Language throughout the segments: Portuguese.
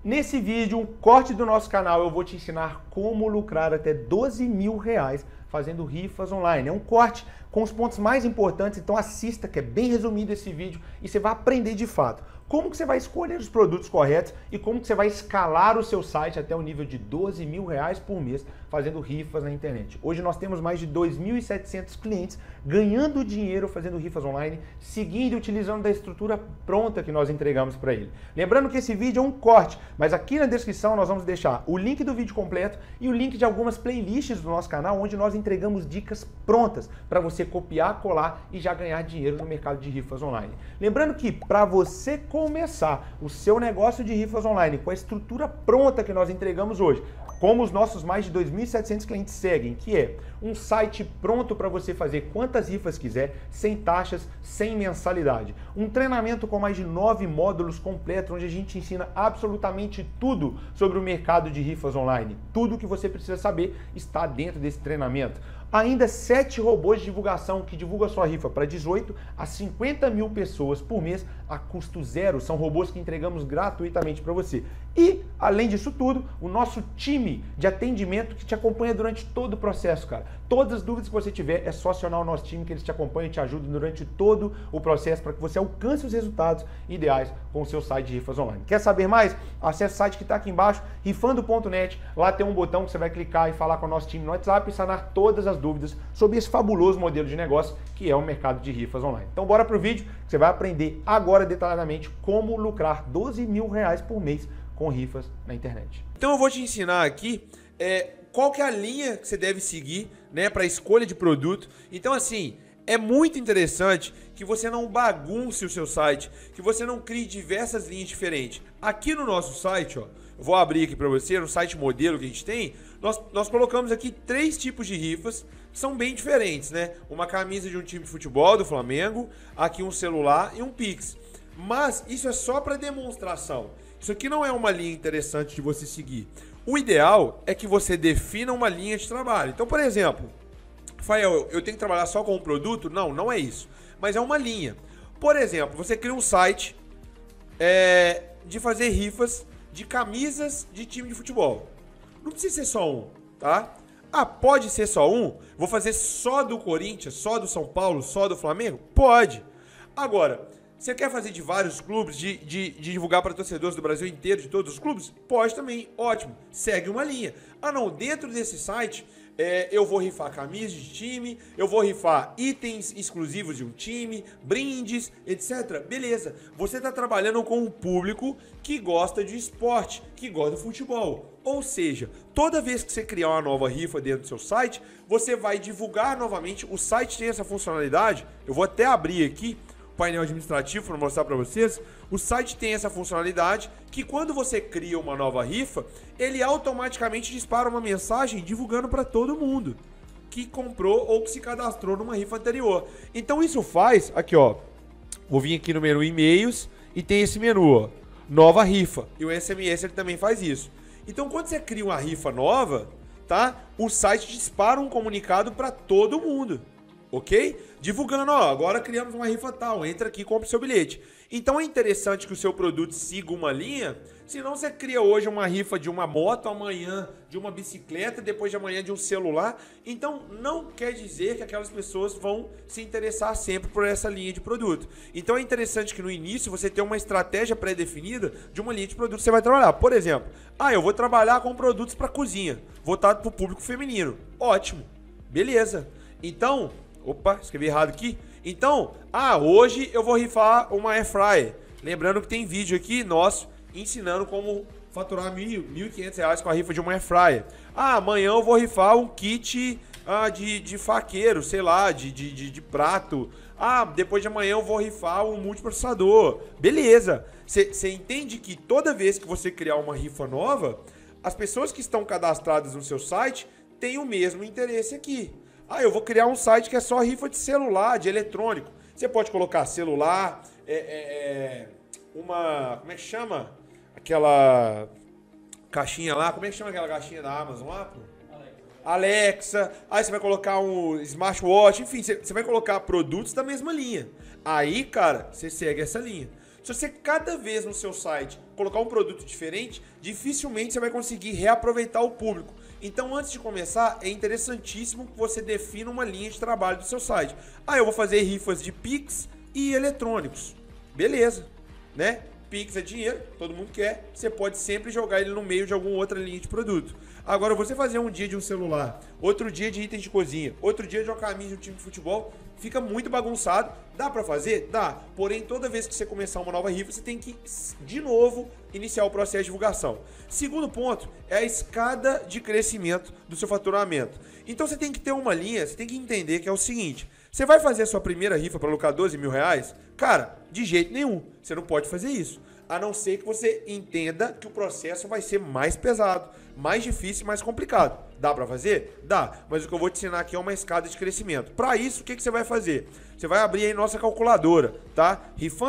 Nesse vídeo, um corte do nosso canal, eu vou te ensinar como lucrar até R$ 12.000 fazendo rifas online. É um corte com os pontos mais importantes, então assista que é bem resumido esse vídeo e você vai aprender de fato como que você vai escolher os produtos corretos e como que você vai escalar o seu site até o nível de R$ 12.000 por mês fazendo rifas na internet. Hoje nós temos mais de 2.700 clientes ganhando dinheiro fazendo rifas online, seguindo e utilizando da estrutura pronta que nós entregamos para ele. Lembrando que esse vídeo é um corte, mas aqui na descrição nós vamos deixar o link do vídeo completo e o link de algumas playlists do nosso canal, onde nós entregamos dicas prontas para você copiar, colar e já ganhar dinheiro no mercado de rifas online. Lembrando que para você começar o seu negócio de rifas online com a estrutura pronta que nós entregamos hoje, como os nossos mais de 2.700 clientes seguem, que é um site pronto para você fazer quantas rifas quiser, sem taxas, sem mensalidade. Um treinamento com mais de 9 módulos completos, onde a gente ensina absolutamente tudo sobre o mercado de rifas online. Tudo que você precisa saber está dentro desse treinamento. Ainda 7 robôs de divulgação que divulgam a sua rifa para 18 a 50 mil pessoas por mês a custo zero. São robôs que entregamos gratuitamente para você. E, além disso tudo, o nosso time de atendimento que te acompanha durante todo o processo, cara. Todas as dúvidas que você tiver, é só acionar o nosso time que eles te acompanham e te ajudam durante todo o processo para que você alcance os resultados ideais com o seu site de rifas online. Quer saber mais? Acesse o site que está aqui embaixo, rifando.net. Lá tem um botão que você vai clicar e falar com o nosso time no WhatsApp e sanar todas as dúvidas sobre esse fabuloso modelo de negócio que é o mercado de rifas online. Então bora pro vídeo que você vai aprender agora detalhadamente como lucrar R$ 12.000 por mês com rifas na internet. Então eu vou te ensinar aqui qual que é a linha que você deve seguir, né, para escolha de produto. Então assim, é muito interessante que você não bagunce o seu site, que você não crie diversas linhas diferentes. Aqui no nosso site, ó, eu vou abrir aqui para você, no site modelo que a gente tem, nós colocamos aqui 3 tipos de rifas que são bem diferentes, né? Uma camisa de um time de futebol do Flamengo, aqui um celular e um Pix. Mas isso é só para demonstração. Isso aqui não é uma linha interessante de você seguir. O ideal é que você defina uma linha de trabalho. Então, por exemplo, Rafael, eu tenho que trabalhar só com um produto? Não, não é isso. Mas é uma linha. Por exemplo, você cria um site de fazer rifas de camisas de time de futebol. Não precisa ser só um, tá? Ah, pode ser só um? Vou fazer só do Corinthians, só do São Paulo, só do Flamengo? Pode. Agora, você quer fazer de vários clubes, de divulgar para torcedores do Brasil inteiro, de todos os clubes? Pode também, ótimo. Segue uma linha. Ah não, dentro desse site eu vou rifar camisas de time, eu vou rifar itens exclusivos de um time, brindes, etc. Beleza, você está trabalhando com um público que gosta de esporte, que gosta de futebol. Ou seja, toda vez que você criar uma nova rifa dentro do seu site, você vai divulgar novamente. O site tem essa funcionalidade, eu vou até abrir aqui painel administrativo para mostrar para vocês. O site tem essa funcionalidade que quando você cria uma nova rifa, ele automaticamente dispara uma mensagem divulgando para todo mundo que comprou ou que se cadastrou numa rifa anterior. Então isso faz, aqui ó, vou vir aqui no menu e-mails e tem esse menu, ó, nova rifa, e o SMS ele também faz isso. Então quando você cria uma rifa nova, tá? O site dispara um comunicado para todo mundo. Ok? Divulgando, ó, agora criamos uma rifa tal, entra aqui e compra seu bilhete. Então é interessante que o seu produto siga uma linha, senão você cria hoje uma rifa de uma moto, amanhã de uma bicicleta, depois de amanhã de um celular. Então não quer dizer que aquelas pessoas vão se interessar sempre por essa linha de produto. Então é interessante que no início você tenha uma estratégia pré-definida de uma linha de produto que você vai trabalhar. Por exemplo, eu vou trabalhar com produtos para cozinha, voltado para o público feminino. Ótimo, beleza. Então... Opa, escrevi errado aqui. Então, hoje eu vou rifar uma Air Fryer. Lembrando que tem vídeo aqui nosso ensinando como faturar R$ 1.500 com a rifa de uma Air Fryer. Amanhã eu vou rifar um kit de faqueiro, sei lá, de prato. Depois de amanhã eu vou rifar um multiprocessador. Beleza. Você entende que toda vez que você criar uma rifa nova, as pessoas que estão cadastradas no seu site têm o mesmo interesse aqui. Eu vou criar um site que é só rifa de celular, de eletrônico. Você pode colocar celular, como é que chama? Aquela caixinha lá, como é que chama aquela caixinha da Amazon lá? Alexa. Aí você vai colocar um smartwatch, enfim, você vai colocar produtos da mesma linha. Aí, cara, você segue essa linha. Se você cada vez no seu site colocar um produto diferente, dificilmente você vai conseguir reaproveitar o público. Então, antes de começar, é interessantíssimo que você defina uma linha de trabalho do seu site. Ah, eu vou fazer rifas de Pix e eletrônicos. Beleza, né? Pix é dinheiro, todo mundo quer. Você pode sempre jogar ele no meio de alguma outra linha de produto. Agora, você fazer um dia de um celular, outro dia de itens de cozinha, outro dia de uma camisa de um time de futebol, fica muito bagunçado. Dá pra fazer? Dá. Porém, toda vez que você começar uma nova rifa, você tem que, de novo, iniciar o processo de divulgação. Segundo ponto é a escada de crescimento do seu faturamento. Então, você tem que ter uma linha, você tem que entender que é o seguinte: você vai fazer a sua primeira rifa para lucrar 12 mil reais? Cara, de jeito nenhum. Você não pode fazer isso. A não ser que você entenda que o processo vai ser mais pesado, mais difícil e mais complicado. Dá para fazer? Dá. Mas o que eu vou te ensinar aqui é uma escada de crescimento. Para isso, o que você vai fazer? Você vai abrir aí nossa calculadora, tá?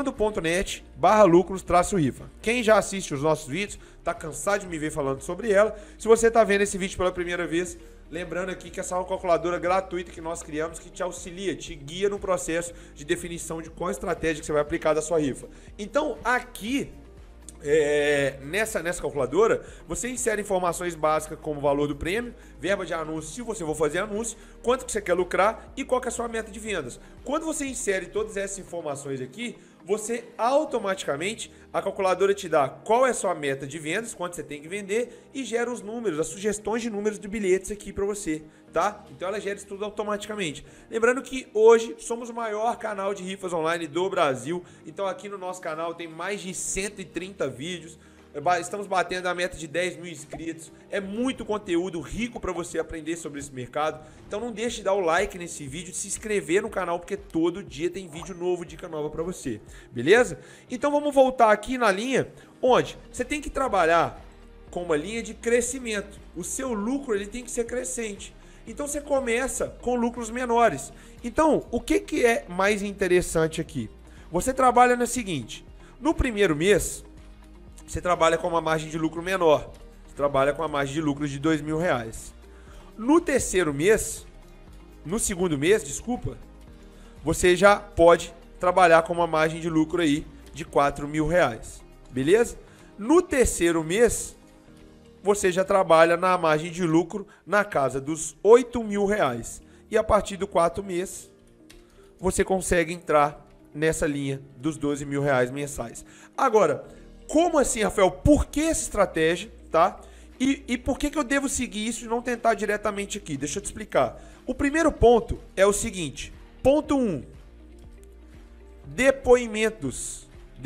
rifando.net/lucros-rifa. Quem já assiste os nossos vídeos, tá cansado de me ver falando sobre ela. Se você tá vendo esse vídeo pela primeira vez, lembrando aqui que essa é uma calculadora gratuita que nós criamos que te auxilia, te guia no processo de definição de qual estratégia que você vai aplicar da sua rifa. Então, aqui, nessa calculadora, você insere informações básicas como o valor do prêmio, verba de anúncio, se você for fazer anúncio, quanto que você quer lucrar e qual que é a sua meta de vendas. Quando você insere todas essas informações aqui, você automaticamente, a calculadora te dá qual é a sua meta de vendas, quanto você tem que vender e gera os números, as sugestões de números de bilhetes aqui para você, tá? Então ela gera isso tudo automaticamente. Lembrando que hoje somos o maior canal de rifas online do Brasil, então aqui no nosso canal tem mais de 130 vídeos, estamos batendo a meta de 10 mil inscritos, é muito conteúdo rico para você aprender sobre esse mercado, então não deixe de dar o like nesse vídeo, se inscrever no canal, porque todo dia tem vídeo novo, dica nova para você, beleza? Então vamos voltar aqui na linha, onde você tem que trabalhar com uma linha de crescimento, o seu lucro ele tem que ser crescente, então você começa com lucros menores. Então o que é mais interessante aqui? Você trabalha no seguinte, no primeiro mês, você trabalha com uma margem de lucro menor. Você trabalha com uma margem de lucro de 2 mil reais. No terceiro mês, no segundo mês, desculpa, você já pode trabalhar com uma margem de lucro aí de 4 mil reais. Beleza? No terceiro mês, você já trabalha na margem de lucro na casa dos 8 mil reais. E a partir do quarto mês, você consegue entrar nessa linha dos 12 mil reais mensais. Agora, como assim, Rafael? Por que essa estratégia, tá? E por que eu devo seguir isso e não tentar diretamente aqui? Deixa eu te explicar. O primeiro ponto é o seguinte. Ponto 1. Depoimentos.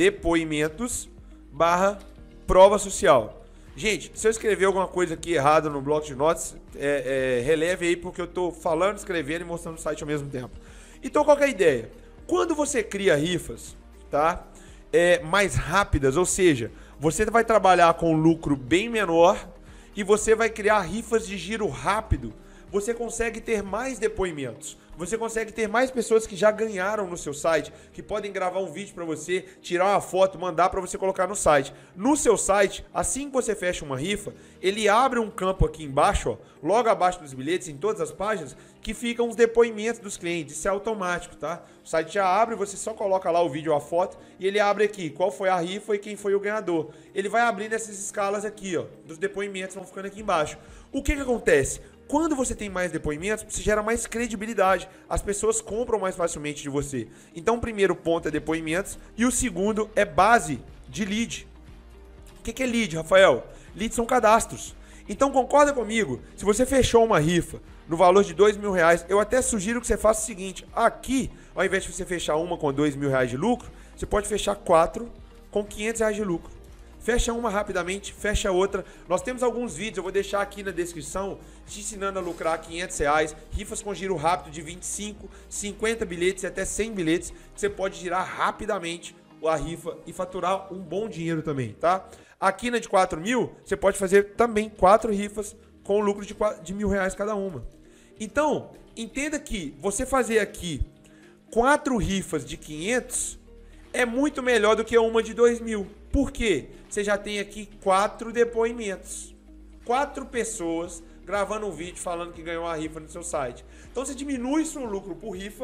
Depoimentos/prova social. Gente, se eu escrever alguma coisa aqui errada no bloco de notas, releve aí porque eu tô falando, escrevendo e mostrando o site ao mesmo tempo. Então, qual que é a ideia? Quando você cria rifas, tá? Mais rápidas, ou seja, você vai trabalhar com um lucro bem menor e você vai criar rifas de giro rápido, você consegue ter mais depoimentos, você consegue ter mais pessoas que já ganharam no seu site, que podem gravar um vídeo para você, tirar uma foto, mandar para você colocar no site. No seu site, assim que você fecha uma rifa, ele abre um campo aqui embaixo, ó, logo abaixo dos bilhetes, em todas as páginas, que ficam os depoimentos dos clientes. Isso é automático, tá? O site já abre, você só coloca lá o vídeo ou a foto e ele abre aqui qual foi a rifa e quem foi o ganhador. Ele vai abrir nessas escalas aqui, ó, dos depoimentos, vão ficando aqui embaixo. O que acontece? Quando você tem mais depoimentos, você gera mais credibilidade. As pessoas compram mais facilmente de você. Então, o primeiro ponto é depoimentos e o segundo é base de lead. O que é lead, Rafael? Leads são cadastros. Então, concorda comigo? Se você fechou uma rifa no valor de 2 mil reais, eu até sugiro que você faça o seguinte. Aqui, ao invés de você fechar uma com 2 mil reais de lucro, você pode fechar 4 com 500 reais de lucro. Fecha uma rapidamente, fecha outra. Nós temos alguns vídeos, eu vou deixar aqui na descrição, te ensinando a lucrar 500 reais, rifas com giro rápido de 25, 50 bilhetes e até 100 bilhetes, que você pode girar rapidamente a rifa e faturar um bom dinheiro também, tá? Aqui na de 4 mil, você pode fazer também 4 rifas com lucro de R$1.000 reais cada uma. Então, entenda que você fazer aqui 4 rifas de 500 é muito melhor do que uma de 2 mil. Por quê? Você já tem aqui 4 depoimentos. 4 pessoas gravando um vídeo falando que ganhou uma rifa no seu site. Então você diminui seu lucro por rifa,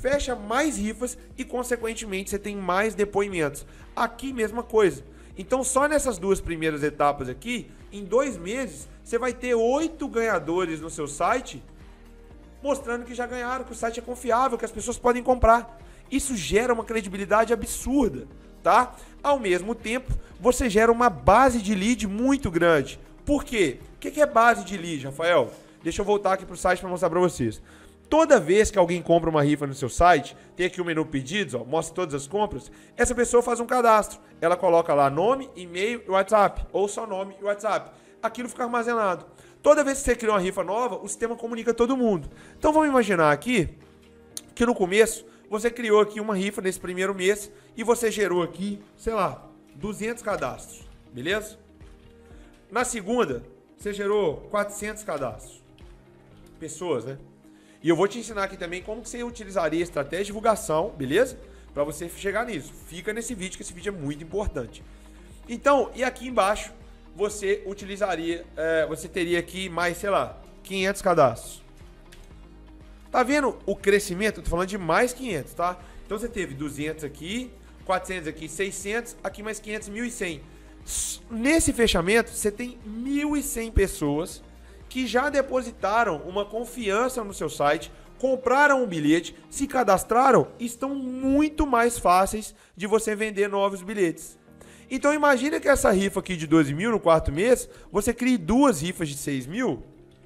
fecha mais rifas e, consequentemente, você tem mais depoimentos. Aqui, mesma coisa. Então, só nessas duas primeiras etapas aqui, em 2 meses, você vai ter 8 ganhadores no seu site, mostrando que já ganharam, que o site é confiável, que as pessoas podem comprar. Isso gera uma credibilidade absurda, tá? Ao mesmo tempo, você gera uma base de lead muito grande. Por quê? O que é base de lead, Rafael? Deixa eu voltar aqui para o site para mostrar para vocês. Toda vez que alguém compra uma rifa no seu site, tem aqui o menu pedidos, ó, mostra todas as compras, essa pessoa faz um cadastro. Ela coloca lá nome, e-mail e WhatsApp, ou só nome e WhatsApp. Aquilo fica armazenado. Toda vez que você cria uma rifa nova, o sistema comunica todo mundo. Então vamos imaginar aqui que no começo você criou aqui uma rifa nesse primeiro mês e você gerou aqui, sei lá, 200 cadastros, beleza? Na segunda, você gerou 400 cadastros. Pessoas, né? E eu vou te ensinar aqui também como que você utilizaria estratégia de divulgação, beleza? Para você chegar nisso. Fica nesse vídeo, que esse vídeo é muito importante. Então, e aqui embaixo, você utilizaria, você teria aqui mais, sei lá, 500 cadastros. Tá vendo o crescimento? Eu tô falando de mais 500, tá? Então você teve 200 aqui, 400 aqui, 600, aqui mais 500, 1.100. Nesse fechamento, você tem 1.100 pessoas que já depositaram uma confiança no seu site, compraram um bilhete, se cadastraram, estão muito mais fáceis de você vender novos bilhetes. Então imagina que essa rifa aqui de 12 mil no quarto mês, você crie 2 rifas de 6 mil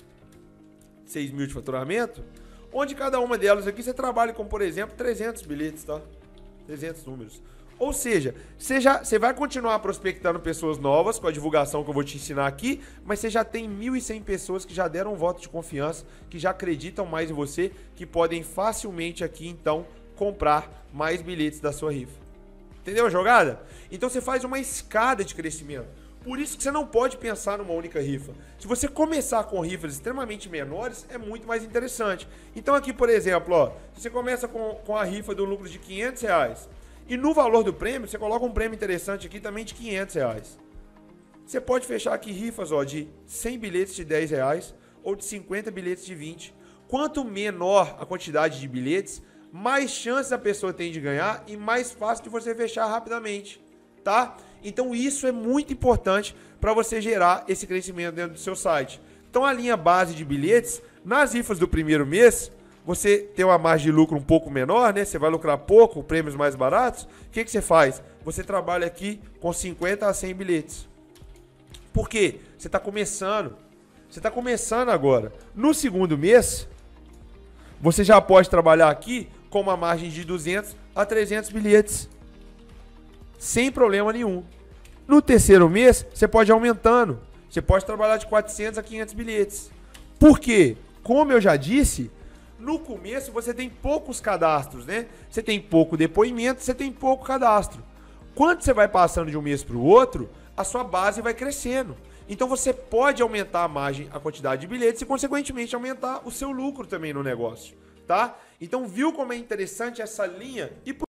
de faturamento, onde cada uma delas aqui você trabalha com, por exemplo, 300 bilhetes, tá? 300 números. Ou seja, você vai continuar prospectando pessoas novas com a divulgação que eu vou te ensinar aqui, mas você já tem 1.100 pessoas que já deram um voto de confiança, que já acreditam mais em você, que podem facilmente aqui, então, comprar mais bilhetes da sua rifa. Entendeu a jogada? Então você faz uma escada de crescimento. Por isso que você não pode pensar numa única rifa. Se você começar com rifas extremamente menores, é muito mais interessante. Então aqui, por exemplo, ó, você começa com a rifa do lucro de R$500, e no valor do prêmio, você coloca um prêmio interessante aqui também de R$500. Você pode fechar aqui rifas, ó, de 100 bilhetes de R$10 ou de 50 bilhetes de 20. Quanto menor a quantidade de bilhetes, mais chance a pessoa tem de ganhar e mais fácil de você fechar rapidamente, tá? Então isso é muito importante para você gerar esse crescimento dentro do seu site. Então a linha base de bilhetes, nas rifas do primeiro mês, você tem uma margem de lucro um pouco menor, né? Você vai lucrar pouco, prêmios mais baratos. O que você faz? Você trabalha aqui com 50 a 100 bilhetes. Por quê? Você está começando. Você está começando agora. No segundo mês, você já pode trabalhar aqui com uma margem de 200 a 300 bilhetes. Sem problema nenhum. No terceiro mês, você pode ir aumentando. Você pode trabalhar de 400 a 500 bilhetes. Por quê? Como eu já disse, no começo você tem poucos cadastros, né? Você tem pouco depoimento, você tem pouco cadastro. Quando você vai passando de um mês para o outro, a sua base vai crescendo. Então você pode aumentar a margem, a quantidade de bilhetes e, consequentemente, aumentar o seu lucro também no negócio, tá? Então viu como é interessante essa linha? E